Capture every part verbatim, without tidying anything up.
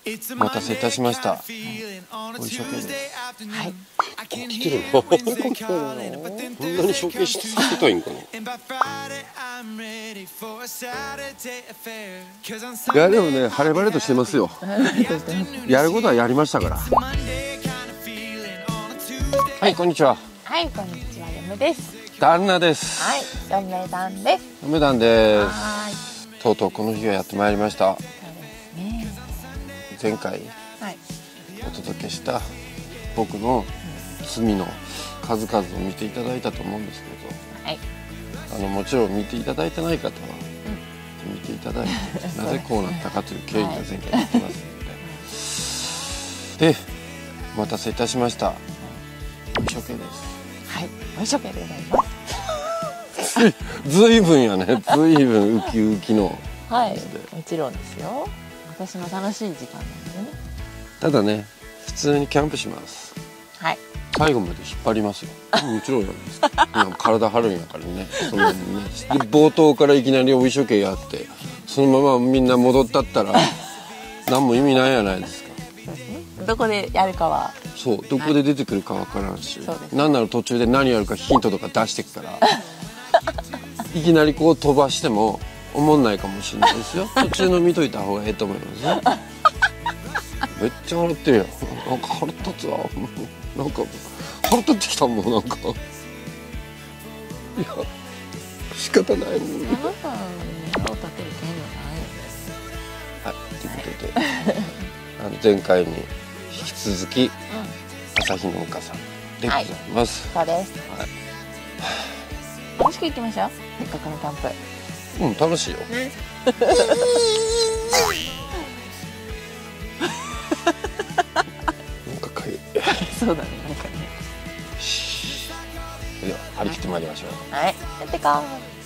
お待たせいたしました。おいしょけです。 はい。 来てるの？結構来てるの？こんなにショーケースさせたいんかな。いやでもね、晴れ晴れとしてますよ。やることはやりましたから。はい、こんにちは。 はい、こんにちは、嫁です。 旦那です。 はい、嫁旦です。 嫁旦です。 はい。 とうとうこの日がやってまいりました。 そうですね。 前回はい。 お届けした僕の罪の数々を見ていただいたと思うんですけど、 はい。 あのもちろん見ていただいてない方は見ていただいて、なぜこうなったかという経緯が前回言ってますので、でお待たせいたしました。おいしょけです。 はい、おいしょけでございます。 ずいぶんやね、ずいぶんウキウキの。 はい、もちろんですよ。私も楽しい時間なんでね。 ただね、普通にキャンプします。 はい。 最後まで引っ張りますよ。もちろんやるんです。体張るんやからね。そんなにね。で冒頭からいきなりおいしょけやって、そのままみんな戻ったったら何も意味ないやないですか。 そうですね。どこでやるかは。 そう、どこで出てくるかわからんし、 そうです。 なんなら途中で何やるかヒントとか出してくからいきなりこう飛ばしても思んないかもしれないですよ。途中の見といた方がええと思いますよ。めっちゃ笑ってるやん。なんか腹立つわ。なんか腹立ってきたもん、なんか。いや、仕方ないもん。 あなたに腹を立てる権利はないよね。 はい、ということで、あの前回に引き続き、うん、朝日農家さんでございます。 はい、そうです。 はい。 楽しく行きましょう。せっかくのキャンプ。 うん、楽しいよ。ね、なんかかゆい。 そうだね、なんかね。 では張り切ってまいりましょう。 はい、やってこ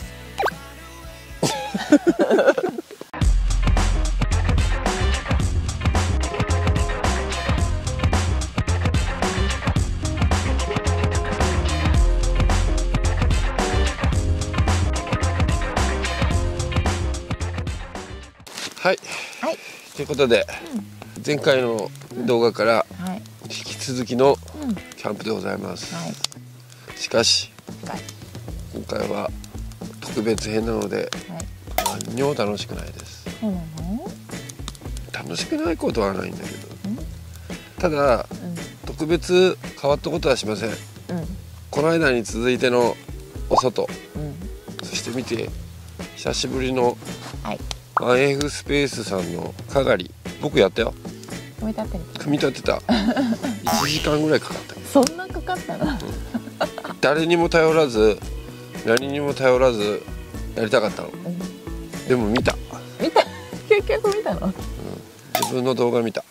はい、はい、ということで、うん、前回の動画から引き続きのキャンプでございます。はい、しかし、はい、今回は特別編なので、はい、何にも楽しくないです。うん、楽しくないことはないんだけど、うん、ただ、うん、特別変わったことはしません。うん、この間に続いてのお外、うん、そして見て久しぶりの、はい、ワンエフ スペースさんのかがり、僕やったよ。組み立てる。組み立てた。いちじかんぐらいかかった。 そんなかかったの？うん、 誰にも頼らず、何にも頼らずやりたかったの。うん、でも見た。 見た。結局見たの？うん、 自分の動画見た。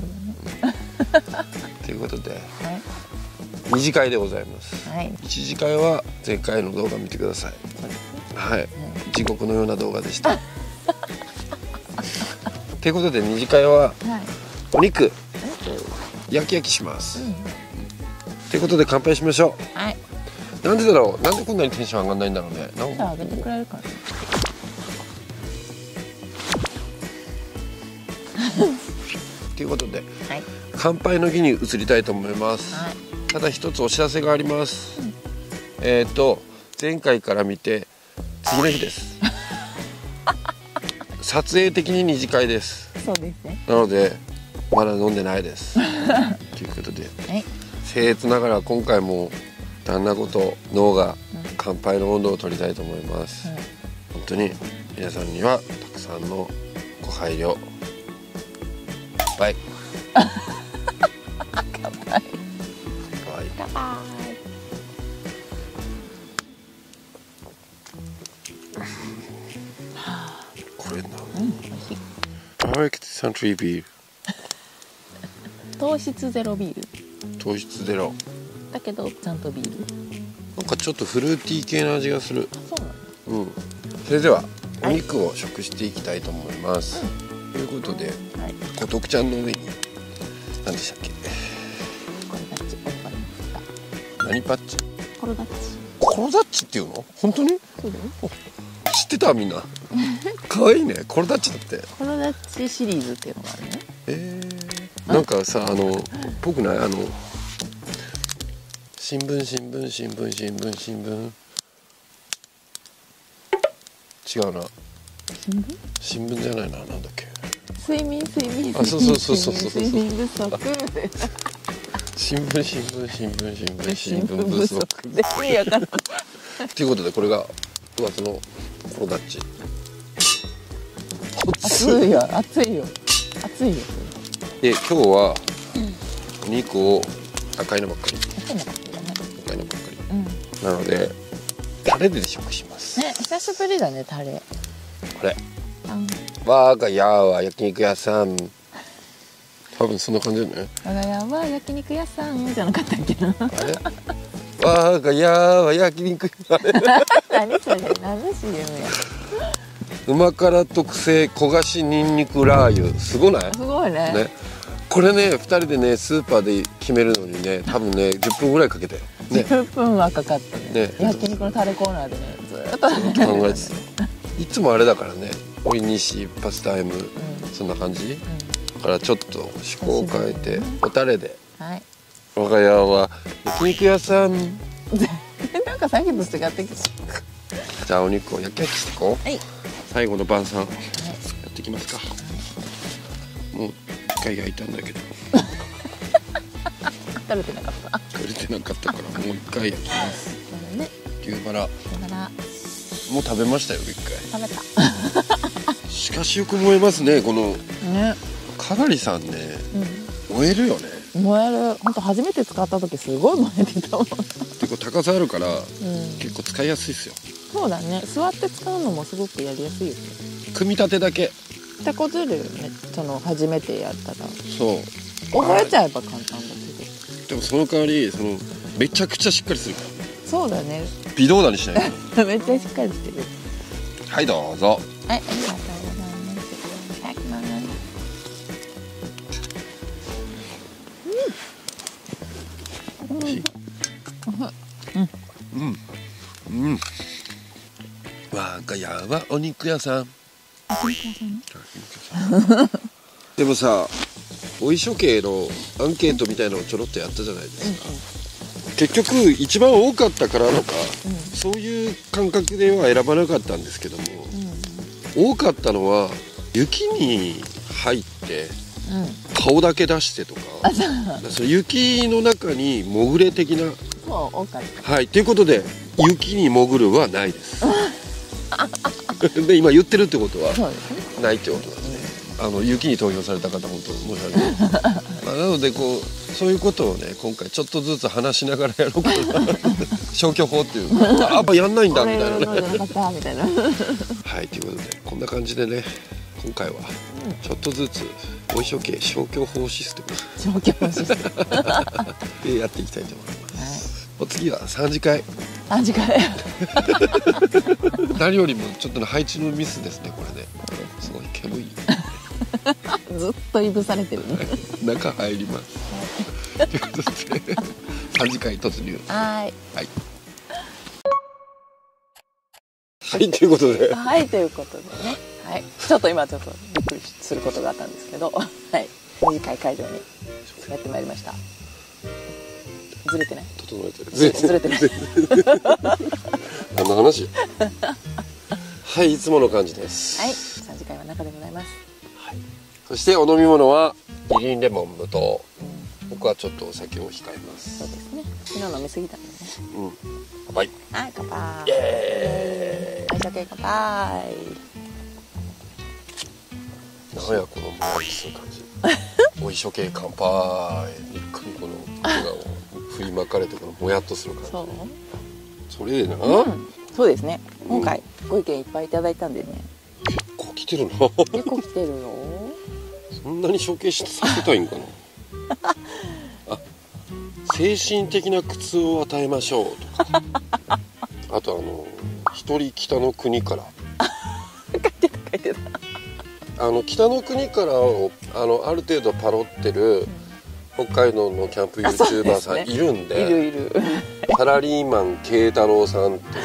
ということで、はい、二次会でございます。はい、一次会は前回の動画見てください。はい、うん、地獄のような動画でした。ということで二次会は、はい、お肉焼き焼きします。と、うん、いうことで乾杯しましょう。はい。なんでだろう、なんでこんなにテンション上がんないんだろうね。なんか上げてくれるからね。 ということで、はい、乾杯の儀に移りたいと思います。はい、ただ一つお知らせがあります。うん、えっと前回から見て次の日です。撮影的に二次会です。 そうですね。 なのでまだ飲んでないです。ということで、はい、僭越ながら今回も旦那こと脳が乾杯の温度を取りたいと思います。うん、本当に皆さんにはたくさんのご配慮。乾杯。乾杯。乾杯。乾杯。これな。うん、パーフェクトサントリービール。 糖質ゼロビール。 糖質ゼロ。 だけどちゃんとビール。 なんかちょっとフルーティー系の味がする。 あ、そうなの。うん。それではお肉を食していきたいと思います。ということで、はい、小徳ちゃんの上に何でしたっけ？ コロダッチ。 何パッチ？ コロダッチ。 コロダッチっていうの？本当に？ そうだよ。 知ってたみんな。 可愛いね。コロダッチだって。 コロダッチシリーズっていうのがあるね。 えー、なんかさ、あのぽくない、あの新聞新聞新聞新聞新聞違うな。 新聞？ 新聞じゃないな、なんだっけ。 睡眠睡眠。 あ、そうそうそうそうそうそう。 睡眠不足。 新聞新聞新聞新聞新聞不足。 で、いいやから。 ということでこれが噂のコロダッチ。 熱いよ、熱いよ、熱いよ。 で、今日はお肉を赤いのばっかり。 赤いのばっかりだね。 赤いのばっかり。 うん。 なのでタレで食します。 ね、久しぶりだね、タレ。 これ。我が家は焼肉屋さん。多分そんな感じだね。 我が家は焼肉屋さんじゃなかったっけな。 あれ？我が家は焼肉。 何それ、何の シーエム や。 旨辛特製焦がしニンニクラー油、すごない？ すごいね。 ね、これね、ふたりでねスーパーで決めるのにね、多分ねじゅっぷんぐらいかけて、ね、 じゅっぷんはかかったね。 ね、 焼肉のタレコーナーでね、ずーっと考えてた。いつもあれだからね、オイニシパスタイム、うん、そんな感じ、うん、だからちょっと趣向を変えておタレで、はい、我が家は焼肉屋さん。 なんかさっきと違ってきた。 じゃあお肉を焼き焼きしていこう。はい、最後の晩餐、はい、やっていきますか。はい、もう一回焼いたんだけど取れてなかった。 取れてなかったからもう一回焼きます。ね、牛バラ。牛バラ。もう食べましたよ、一回。 食べた。 しかしよく燃えますね、この。 ね。 かがりさんね、うん、燃えるよね。 燃える。本当初めて使った時すごい燃えてたもん。 結構高さあるから、うん、結構使いやすいですよ。 そうだね。座って使うのもすごくやりやすいよね。 組み立てだけ。 手こずるよね。その初めてやったら。 そう。 覚えちゃえば簡単だけど。 でもその代わりそのめちゃくちゃしっかりするから。そうだね。 微動だにしないと。めっちゃしっかりしてる。 はい、どうぞ。 はい、ありがとうございます。いただきます。うん。 うん。うん。我が家はお肉屋さん。お肉屋さん。でもさ、お衣装系のアンケートみたいなのをちょろっとやったじゃないですか。うんうん、結局一番多かったからとか、うん、そういう感覚では選ばなかったんですけども、うん、多かったのは雪に入って、うん、顔だけ出してとか、その雪の中に潜れ的な。 そう多かった。 はい、ということで雪に潜るはないです。で今言ってるってことはないってことなんですね。あの雪に投票された方本当申し訳ないなのでこうそういうことをね今回ちょっとずつ話しながらやろうかな。消去法っていうかあやっぱやんないんだみたいなね。はい、ということでこんな感じでね今回はちょっとずつお衣装系消去法システム消去法システムでやっていきたいと思います。はい、お次はさん次会。 さん次会。 何よりもちょっとの配置のミスですねこれね。すごい煙い。 ずっといぶされてるね。 中入ります。ということでさん次会突入。 はい。 はい。はいということで。 はいということでね。はい。ちょっと今ちょっとびっくりすることがあったんですけど、はい。に次会会場にやってまいりました。ずれてない。 整えてる。 ずれてない。 何の話？はい、いつもの感じです。 はい。さん次会は中でございます。 はい。そしてお飲み物はみりんレモン無糖。僕はちょっとお酒を控えます。 そうですね。昨日飲みすぎたんでね。 うん。乾杯。 はい、乾杯。 イエーイ。 お酒乾杯。 なんやこのもやっとする感じ。おいしょ系乾杯。一個にこの笑顔を振りまかれてこのもやっとする感じ。そう。それでな。 うん、そうですね。今回ご意見いっぱいいただいたんでね。 結構来てるな。 結構来てるよ。 そんなに処刑してさせたいんかな。あ、精神的な苦痛を与えましょうとか。あとあの一人北の国から。 書いてた書いてた。 あの北の国からをあのある程度パロってる北海道のキャンプ YouTuber さんいるんで、 いるいる。 サラリーマン慶太郎さんっていう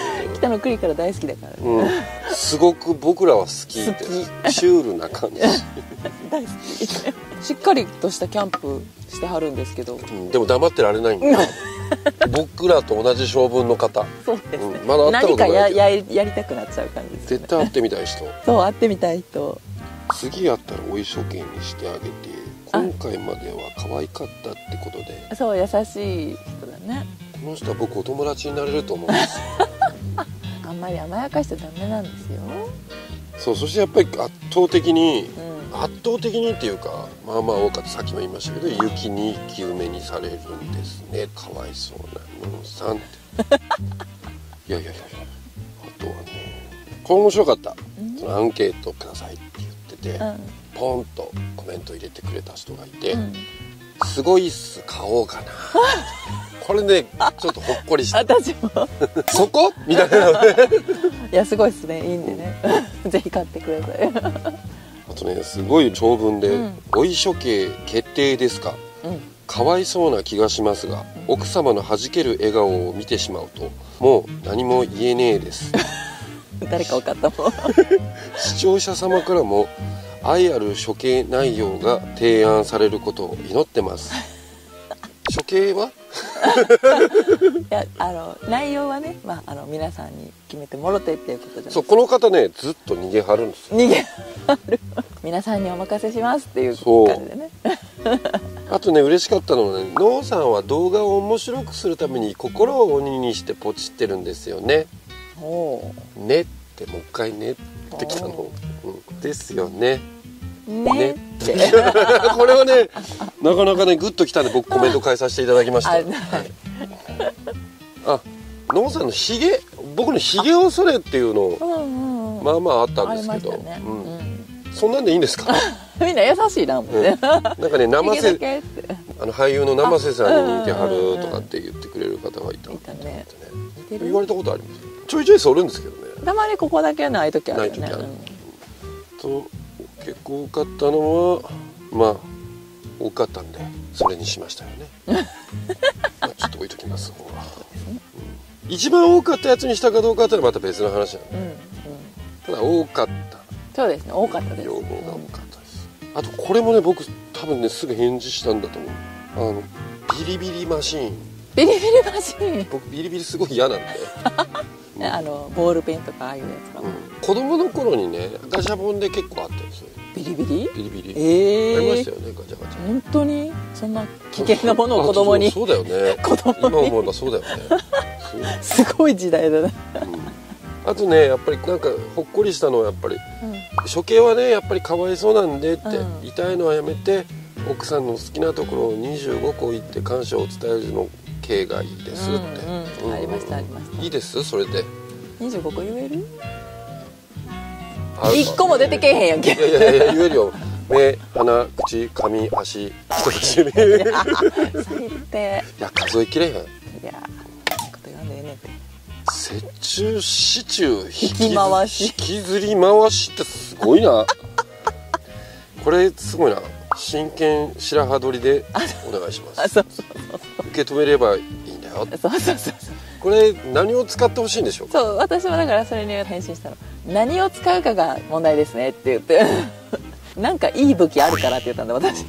田の栗から大好きだからね、 うん、すごく僕らは好きでシュールな感じ大好きしっかりとしたキャンプしてはるんですけど、 うん、でも黙ってられないんだ僕らと同じ性分の方。 そうですね、うん、 まだ会ったことないけど何か や, や, やりたくなっちゃう感じです、ね、 絶対会ってみたい人そう会ってみたい人、 次やったらお一生懸命してあげて、今回までは可愛かったってことで、 そう優しい人だね。 この人は僕お友達になれると思うんですよあんまり甘やかしちゃダメなんですよ。 そう、そしてやっぱり圧倒的に、 うん、圧倒的にっていうか、まあまあ多かったさっきも言いましたけど、雪に生き埋めにされるんですね、かわいそうなのんさんっていやいやいやいや、あとはね、これ面白かった、うん、そのアンケートくださいって言ってて、うん、ポンとコメント入れてくれた人がいて、うん、すごいっす買おうかなこれねちょっとほっこりした私もそこみたいなねいやすごいっすね、いいんでねぜひ買ってくださいあとね、すごい長文で、うん、おい処刑決定ですか、うん、かわいそうな気がしますが、うん、奥様の弾ける笑顔を見てしまうともう何も言えねえです誰か分かったもん視聴者様からも愛ある処刑内容が提案されることを祈ってます処刑はいや、あの内容はね、まあ、あの皆さんに決めてもろてっていうことじゃないですか。 そう、この方ねずっと逃げはるんですよ。 逃げはる皆さんにお任せしますっていう感じでねあとね、嬉しかったのはね、ノーさんは動画を面白くするために心を鬼にしてポチってるんですよね。おねってもう一回ねってきたの、うん、ですよねねってこれはねなかなかねグッときたんで僕コメント返させていただきました。あ、あ、ノーさんのヒゲ、僕のヒゲをそれっていうのをまあまああったんですけど、ね、うんうん、そんなんでいいんですかみんな優しいなもんね、うん、なんかね生瀬あの俳優の生瀬さんに似てはるとかって言ってくれる方がいた、いたね、言われたことあります。ちょいちょいそるんですけどね、 たまにここだけない時あるよね。ない時ある、うん、 と結構多かったのはまあ多かったんでそれにしましたよねまあちょっと置いときます方が、うん、一番多かったやつにしたかどうかってのはまた別の話なんで、うんうん、ただ多かった、 そうですね、多かったです、 要望が多かったです、うん、あとこれもね僕多分ねすぐ返事したんだと思う、あのビリビリマシーン、 ビリビリマシーン、 僕ビリビリすごい嫌なんでうん、あのボールペンとかああいうやつか、うん、 子供の頃にねガシャポンで結構あったんですよ。 ビリビリビリビリ、 えー、 ありましたよね、ガチャガチャ。 本当にそんな危険なものを子供に。 そうだよね子供に今思えばそうだよねすごい時代だな、うん、 あとねやっぱりなんかほっこりしたのはやっぱり、うん、処刑はねやっぱりかわいそうなんでって、うん、痛いのはやめて奥さんの好きなところをにじゅうごこ言って感謝を伝えるの刑がいいですって、 うんうん、ありましたありました。 いいですそれでにじゅうごこ言える？いっこも出てけえへんやんけ。 いやいやいや言えるよ。目、鼻、口、髪、足、人差し指。最低。 いや数えきれへん。いや、 こと言わんでええねんて。 折衷、支柱、 引き回し、 引きずり回しってすごいな。これすごいな。真剣白羽取りでお願いします。あ、そうそうそうそう。受け止めればいいんだよ。そうそうそうそう。これ何を使ってほしいんでしょうか。 そう、私はだからそれに返信したの。何を使うかが問題ですねって言ってなんかいい武器あるからって言ったんだ私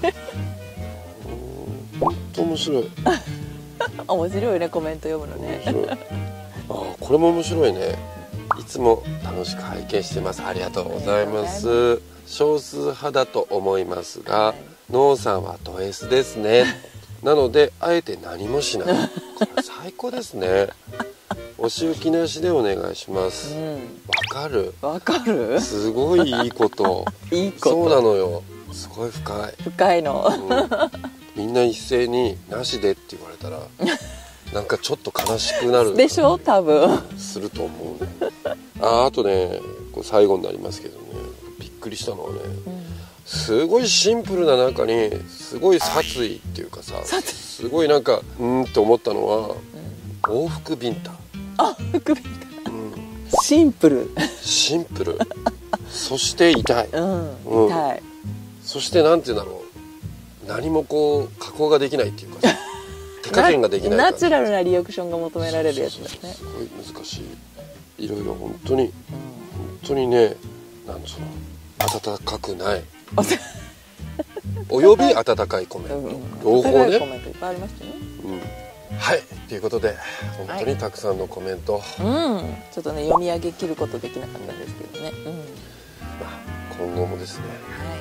本当面白い面白いね、コメント読むのね。 あ、これも面白いね。いつも楽しく拝見してます。ありがとうございます。少数派だと思いますが、はい、ノーさんはド S ですねなのであえて何もしない。これ最高ですね。お仕置きなしでお願いします。わ、うん、かる。 わかる。 すごいいいこと。いいこと。そうなのよ。すごい深い。深いの。 うん、みんな一斉になしでって言われたら、なんかちょっと悲しくなる。 でしょ、多分。 すると思う、ね。あ、あとね、これ最後になりますけどね、びっくりしたのはね、うん、すごいシンプルな中にすごい殺意っていうかさ、すごいなんかうんって思ったのは、うん、往復ビンタ。 あ、服ビンタ、うん、シンプルシンプルそして痛い、 うんうん、痛い。 そしてなんて言うんだろう、何もこう加工ができないっていうかさ手加減ができないナチュラルなリアクションが求められるやつだね。 すごい難しい。 いろいろ本当に、うん、本当にね、なんつうの、温かくないおよび温かいコメント、うん、両方ね、 コメントいっぱいありましたね、 うん、はいということで本当にたくさんのコメント、 はい、うん、ちょっとね読み上げ切ることできなかったんですけどね、うん、まあ、今後もですね、はい、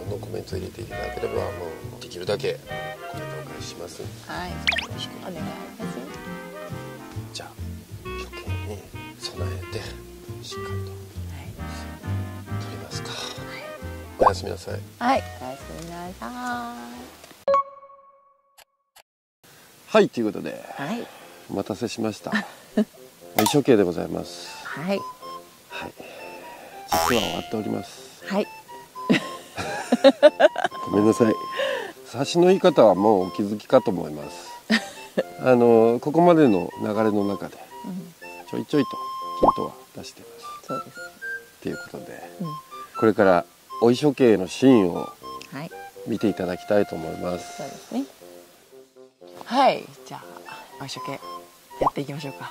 どんどんコメント入れていただければもうできるだけコメントをお返しします。 はい、よろしくお願いします。 じゃあ初見に備えてしっかりと、はい、撮りますか、はい、おやすみなさい。 はい、おやすみなさい。 はいということで、はい、お待たせしました一生懸でございます。 はい、 はい、実は終わっております。 はいごめんなさい。察しの言い方はもうお気づきかと思いますあのここまでの流れの中で、うん、ちょいちょいとヒントは出しています。 そうですということで、うん、これからお衣装系のシーンを見ていただきたいと思います。 そうですね。はい、じゃあお衣装系やっていきましょうか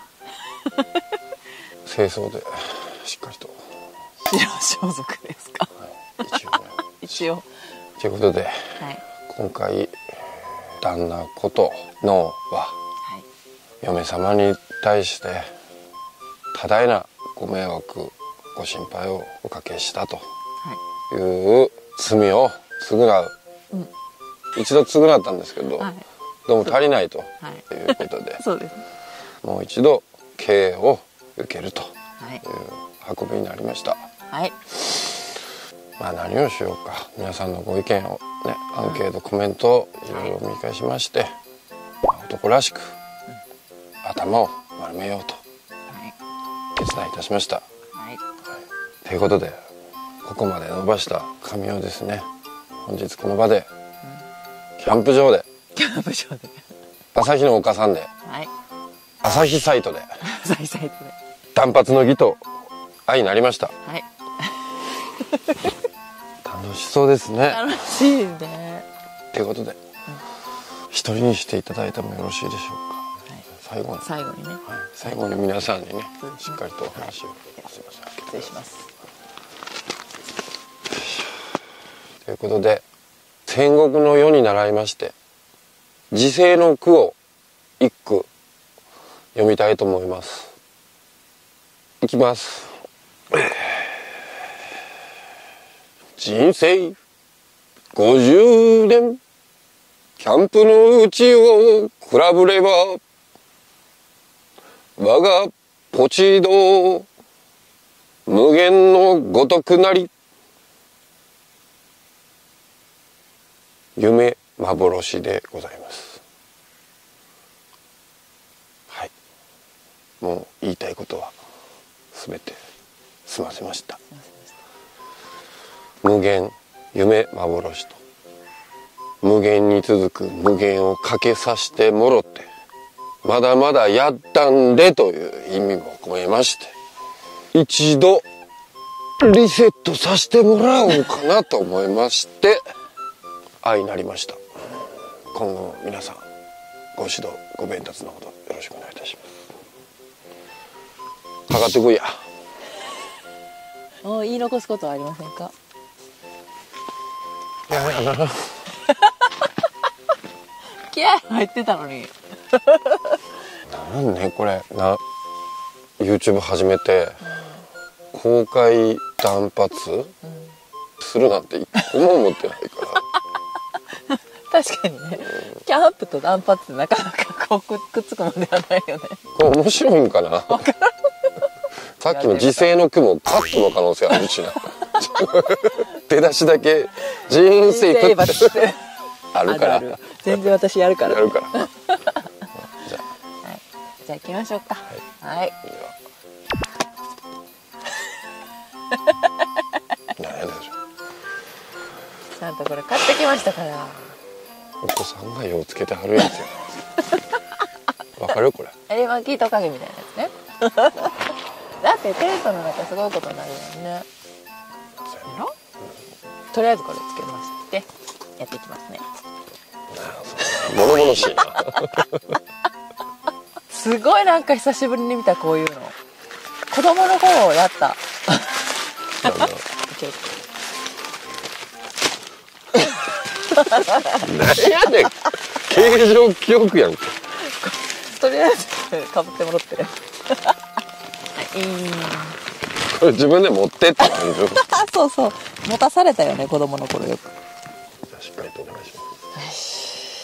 清掃でしっかりと白装束ですか、 はい、一応ね一応ということで、はい、今回旦那ことのは、はい、嫁様に対して多大なご迷惑ご心配をおかけしたという罪を償う、うん、一度償ったんですけど、はい、どうも足りないということで、はい、そうです、もう一度刑を受けるという運びになりました。はい、まあ何をしようか、皆さんのご意見をね、アンケートコメントをいろいろ見返しまして、まあ、男らしく、うん、頭を丸めようと決断いたしました。はい、ということでここまで伸ばした髪をですね、本日この場で、うん、キャンプ場でキャンプ場で朝日の丘さんで、はい、朝日サイトで朝日サイトで断髪の儀と相なりました。はい、楽しそうですね。 楽しいね。 ということで、うん、一人にしていただいてもよろしいでしょうか。はい、最後に最後にね、はい、 最後に皆さんにね、はい、しっかりとお話を、はい、すいません、 失礼します。 ということで、戦国の世に習いまして時世の句を一句読みたいと思います。いきます。人生ごじゅうねん、キャンプのうちを比べれば我がポチド無限のごとくなり、夢幻でございます。はい、もう言いたいことはすべて済ませました。無限、夢幻と無限に続く無限をかけさしてもろってまだまだやったんでという意味も込めまして、一度リセットさせてもらおうかなと思いまして相なりました。今後も皆さんご指導ご鞭撻のほどよろしくお願いいたします。かかってこいや。 もう言い残すことはありませんか。 いやいやな気合入ってたのになんねこれな YouTube 始めて、うん、公開断髪、うん、するなんて一個も思ってないから確かにね、うん、キャンプと断髪ってなかなかこうくっつくもんではないよね。 これ面白いんかなさっきの時世の句もカットの可能性あるしな出だしだけ人生くってあるからあるある、 全然私やるからやるからじゃあ、はい、 じゃあ行きましょうか。はい、はい、 何やでしょちゃんとこれ買ってきましたから。 お子さんがようつけてはるやつやわかるこれエレマンキートカゲみたいなやつねだってテントの中すごいことになるよね。とりあえずこれつけましてやっていきますね。 物々しいなすごいなんか久しぶりに見たこういうの。 子供の頃やった。 何やねん。形状記憶やん。 とりあえずかぶってもらって。 これ自分で持ってって感じ。 そうそう、持たされたよね、子供の頃よく。 しっかりとお願いします。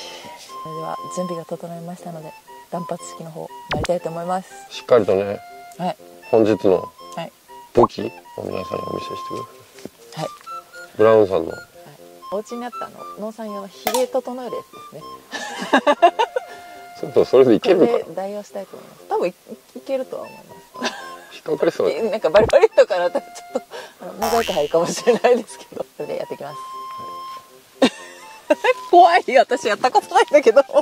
それでは準備が整いましたので、断髪式の方やりたいと思います。 しっかりとね、 はい、 本日の武器を皆さんにお見せしてください。はい、ブラウンさんの、はい、 お家にあったあの農産用のひげ整えるやつですね。 ちょっとそれでいけるかな。 代用したいと思います。多分 い, いけるとは思います。 引っかかりそう。 なんかバリバリとかなったらちょっとあのモザイク入るかもしれないですけど、それでやっていきます。怖い、私やったことないんだけど。楽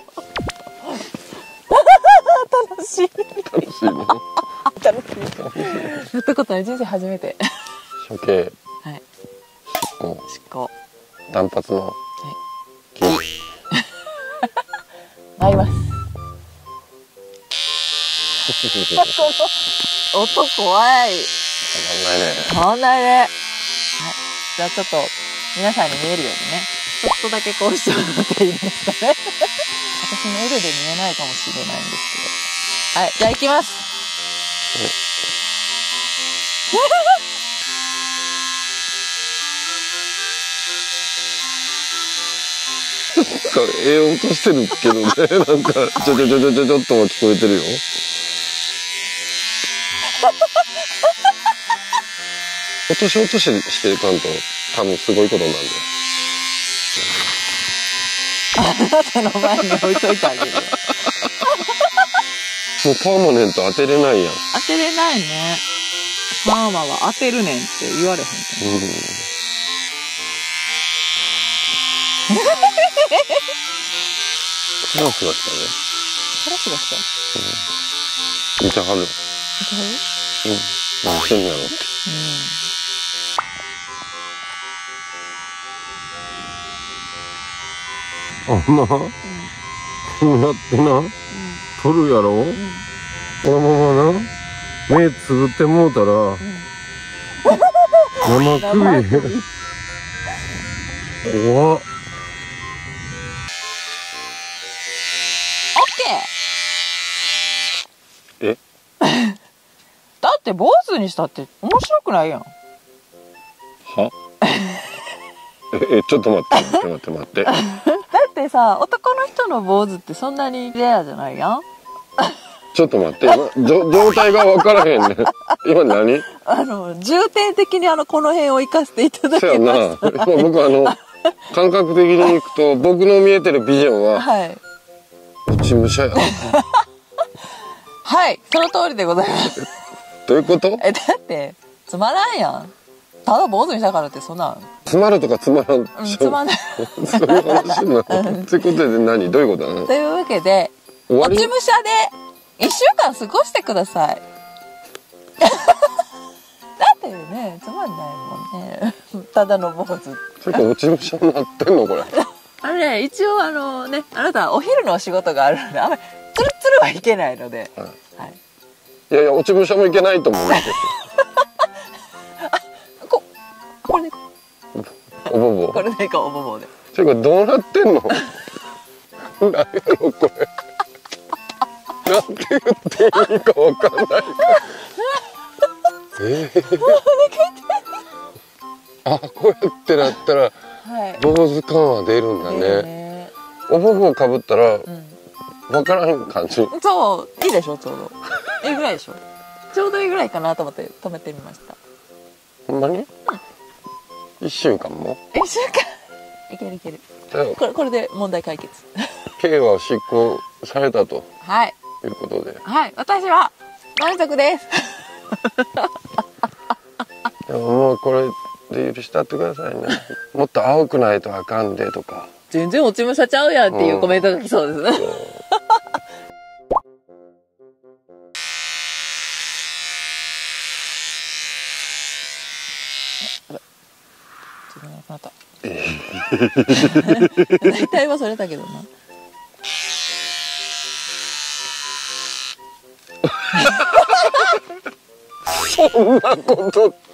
しい。 楽しいね。 楽しい。やったことない、人生初めて。 処刑。 はい。 執行。 執行。 断髪の。はい。 参ります。音怖い。 変わんないね。 変わんないね。はい。じゃあちょっと皆さんに見えるようにね、ちょっとだけこうしてもらっていいですかね。私の腕で見えないかもしれないんですけど。はい、じゃあ行きます。 ええ音してるけどね、なんかちょちょちょちょちょちょっとは聞こえてるよ。落とし落とししていかんと多分すごいことなんで。 あなたの前に置いといてあげる。もうパーマネント当てれないやん。 当てれないね。パーマは当てるねんって言われへんけど。うん。 カラスがしたね。 カラスがした。 うん。見てはる。見てはる？ うん。何してんのやろ。うん。あんな、うん、こうやってな、うん、取るやろ、うん、このままな目つぶってもうたら、うん、生首怖っ。えだって坊主にしたって面白くないやん。 はえ、ちょっと待って待って待って待って。 だってさ、男の人の坊主ってそんなにレアじゃないやん。 ちょっと待って、状態が分からへんね。今何？ あの重点的にあのこの辺を生かしていただきました。そうやな。 僕あの感覚的にいくと僕の見えてるビジョンは、はい、落ち武者や。 はい、その通りでございます。 どういうこと？ え、だってつまらんやん。ただ坊主にしたからってそんなん。 つまるとかつまらん。うん、 つまんない。 そういう話なの。ということで何？どういうことなの？ というわけで、落ち武者で一週間過ごしてください。だってね、つまんないもんね。ただの坊主。 それか落ち武者になってんのこれ。 あれね、一応あのね、あなたお昼のお仕事があるので、あんまりツルツルはいけないので。はい。はい、 いやいや、落ち武者もいけないと思うんですよ。 こ、これで。 おぼぼ。 これでいいか、おぼぼで。 それこれどうなってんの？何やろこれ。なんて言っていいかわかんないから。えー、あ、こうやってなったら、はい、坊主感は出るんだね。ね、おぼぼをかぶったら、うん、分からん感じ。 そう、いいでしょ、ちょうど。いいぐらいでしょ。ちょうどいいぐらいかなと思って止めてみました。 ほんまに？うん、一週間も？ 一週間。いけるいける。これこれで問題解決。 刑は執行されたと。 はい。 いうことで。 はい、私は満足です。 でももうこれで許したってくださいね。もっと青くないとあかんでとか。 全然落ち武者ちゃうやんっていうコメントが来そうですね。うんまた大体はそれだけどな。 そんなことって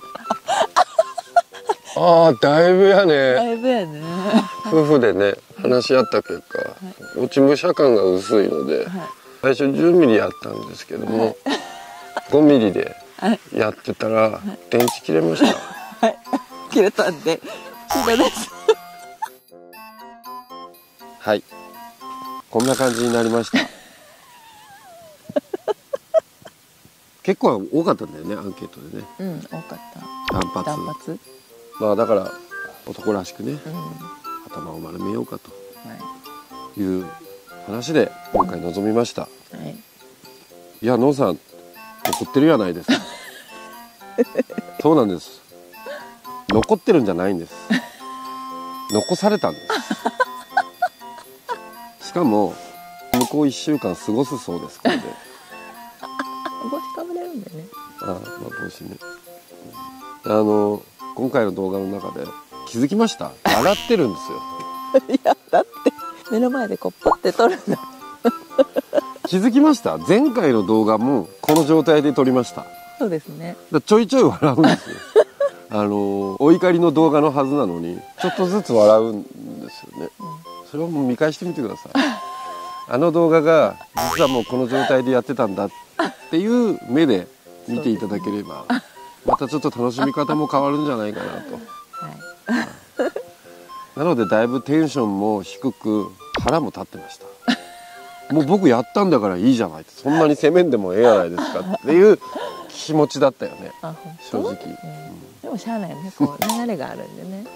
ああだいぶやね。 だいぶやね。 夫婦でね話し合った結果、はい、落ち武者感が薄いので、はい、最初じゅうミリやったんですけども、はい、ごミリでやってたら、はい、電池切れました。 はい、切れたんで終了です。 はい、こんな感じになりました。結構多かったんだよねアンケートでね。 うん、多かった。 単発。 単発。まあだから男らしくね、うん、頭を丸めようかという話で今回臨みました。はい、いやノーさん残ってるやないですか。そうなんです。残ってるんじゃないんです。残されたんです。しかも向こういっしゅうかん過ごすそうです。これで。 帽子かぶれるんだよね。 ああ、まあ帽子ね。あの今回の動画の中で気づきました。笑ってるんですよ。 いやだって目の前でこうパッて撮るの。 気づきました。前回の動画もこの状態で撮りました。 そうですね。 だちょいちょい笑うんですよ。あのお怒りの動画のはずなのにちょっとずつ笑うんですよね。うん、それをもう見返してみてください。あの動画が実はもうこの状態でやってたんだっていう目で見ていただければ、またちょっと楽しみ方も変わるんじゃないかなと。はい、なのでだいぶテンションも低く腹も立ってました。もう僕やったんだからいいじゃない、そんなに責めんでもええやないですかっていう気持ちだったよね。正直、うん、 でもしゃあないよね、こう流れがあるんでね。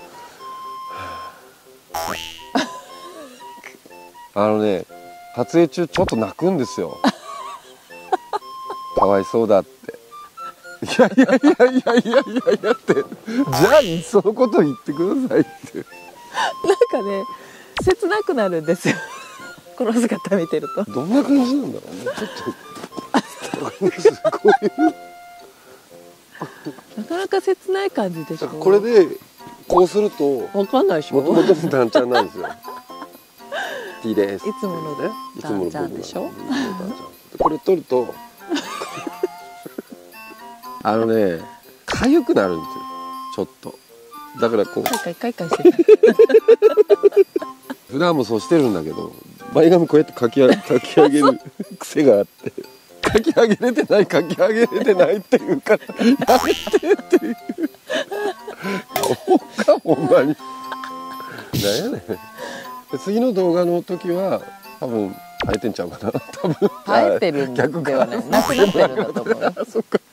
あのね撮影中ちょっと泣くんですよ。かわいそうだって。いやいやいやいやいやいやいやって、じゃあいっそのこと言ってくださいって。 なんかね切なくなるんですよ。この姿見てると。 どんな感じなんだろうね。ちょっとすごい。 なかなか切ない感じでしょ。 これでこうするとわかんないでしょ。 もともとのダンちゃんなんですよ。T です。 いつものね、ダンちゃんでしょ。 これ取るとあのね痒くなるんですよ。ちょっとだからこうカイカイカイカイして普段もそうしてるんだけど、前髪こうやってかき上かき上げる癖があって、かき上げれてないかき上げれてないっていうからやめてっていう。ほんかほんまになんやねん。次の動画の時は多分生えてんちゃうかな。多分生えてるんではない、なくなってるんだと思うよ。 そっか。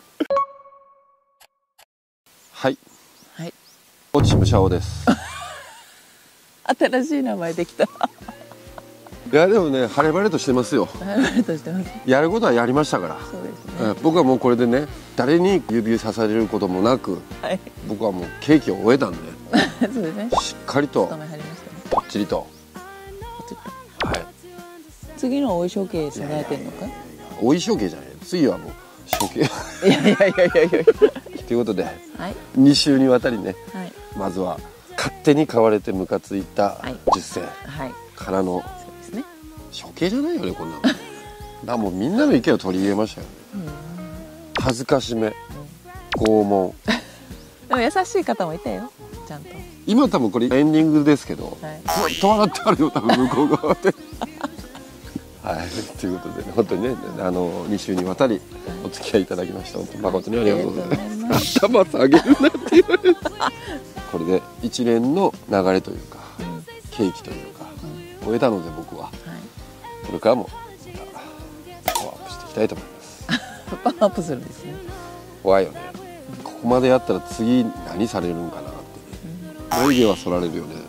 はいはい落ち武者王です。 新しい名前できた。いやでもね晴れ晴れとしてますよ。 晴れ晴れとしてます。 やることはやりましたから。 そうですね。 僕はもうこれでね誰に指さされることもなく、はい、僕はもうケーキを終えたんで。 そうですね。 しっかりとぽっちりと。はい。 次のお衣装系備えてんのか。 お衣装系じゃない。次はもう処刑。 いやいやいやいやいや。 ということで、 はい、 に週にわたりね、 はい、 まずは勝手に買われてムカついたじゅっせんからの、 はい、そうですね。 処刑じゃないよねこんなの。だもうみんなの意見を取り入れましたよね。恥ずかしめ、拷問。 でも優しい方もいたよ、ちゃんと。 今多分これエンディングですけど、はい、ずっと笑ってあるよ多分向こう側で。はい、ということで、ね、本当にねあのに週にわたりお付き合いいただきました。本当誠にありがとうございます。頭下げるなって言われる。これで一連の流れというか、うん、ケーキというか、うん、終えたので僕は、はい、これからもまたパワーアップしていきたいと思います。 パワーアップするんですね。 怖いよね。ここまでやったら次何されるんかなってね。眉毛は剃られるよね。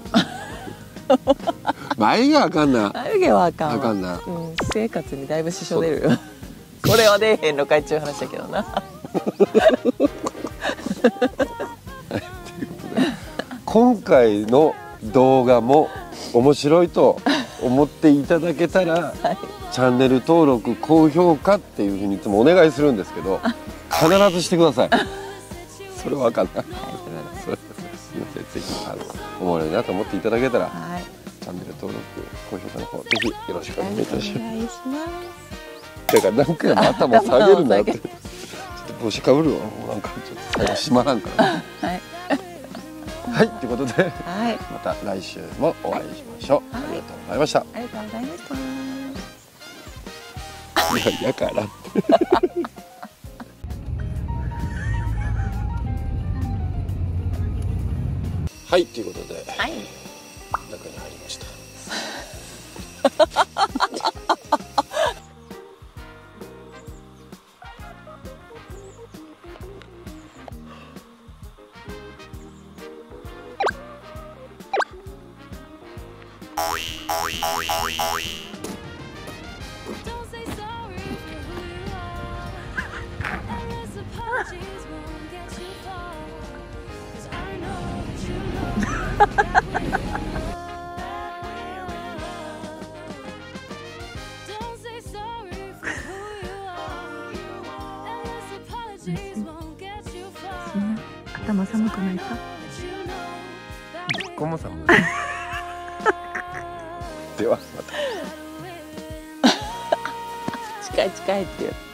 眉毛はあかんな。 眉毛はあかん。 あかんな。 うん、私生活にだいぶ支障出るよ。これは出えへんのかいっちゅう話だけどな。はい、ということで今回の動画も面白いと思っていただけたら、はい、チャンネル登録高評価っていうふうにいつもお願いするんですけど、必ずしてください。それはあかんな。はい、それはすみません。ぜひあの思われるなと思っていただけたら、はい、チャンネル登録高評価の方ぜひよろしくお願いいたします。だから何回も頭下げるなってちょっと帽子かぶるわ。なんかちょっと最後閉まらんからね。はいはい、ということで、はい、また来週もお会いしましょう。はい、ありがとうございました。ありがとうございました。 いや、やからはい、ということで、はい、中に入りました。 頭寒くないか？ 一個も寒い。ではまた。 近い近いって言う。